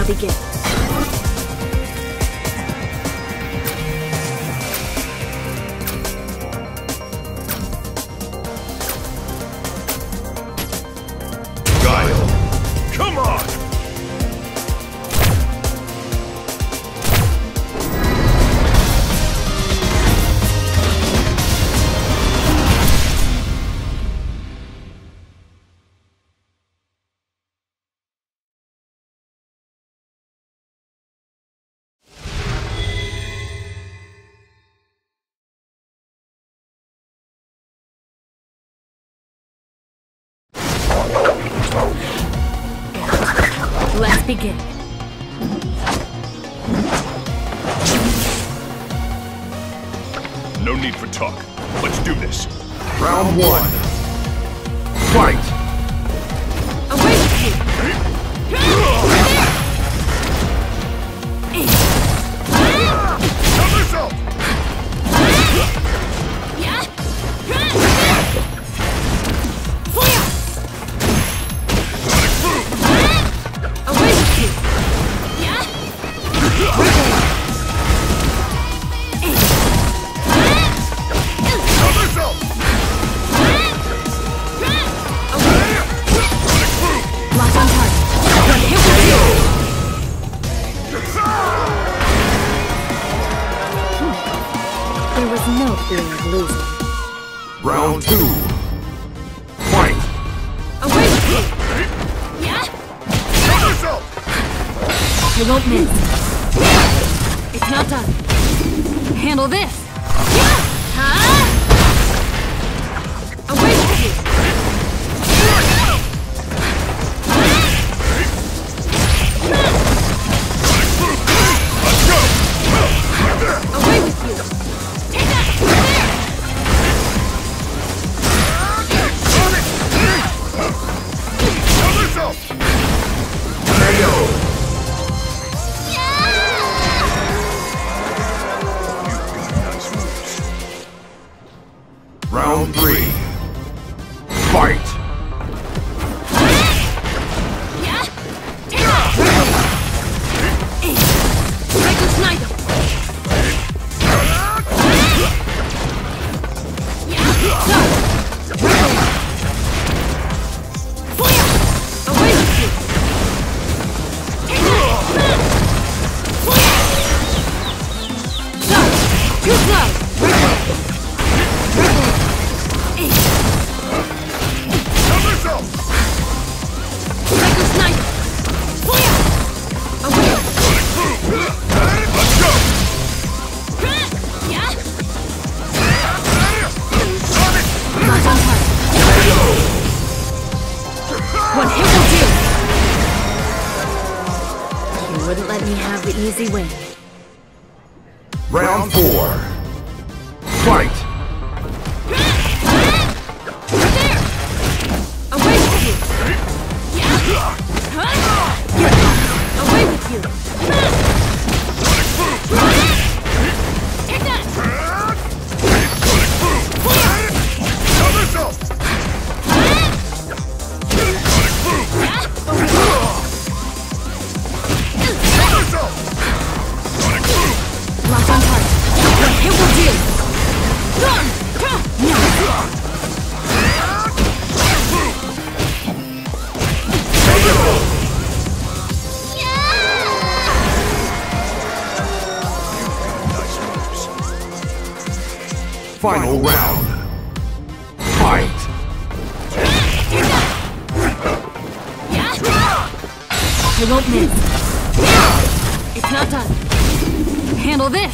begin. Guile, come on! Let's begin. No need for talk. Let's do this. Round one. Fight! Away with you! Cover yourself! Away with you! Cover yourself! Lock on target. One hit will do. There was no fear of losing. Round two. Fight! Away with you! Cover yourself! You won't miss. It's not done. Handle this. Away with you! Let's go! Away with you! Cover yourself! KO! Nice moves. Round three. Fight! Michael Snyder! Away with you! Too slow! Cover yourself! Michael Snyder! Away! Let's go! Lock on target. One hit will do! You wouldn't let me have the easy win. Round four. Fight! There! Away with you! Away with you! Take that! Cover yourself! Cover yourself! Lock on target. One hit will do! Nice moves. Final round. Fight! You won't miss. It's not done. Handle this.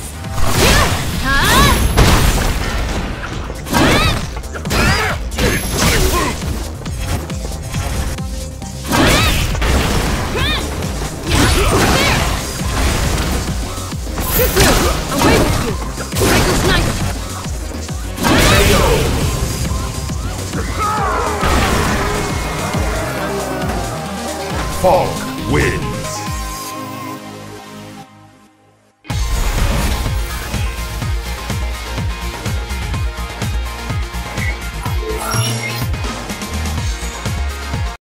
Away with you. Michael Snyder. Falke wins.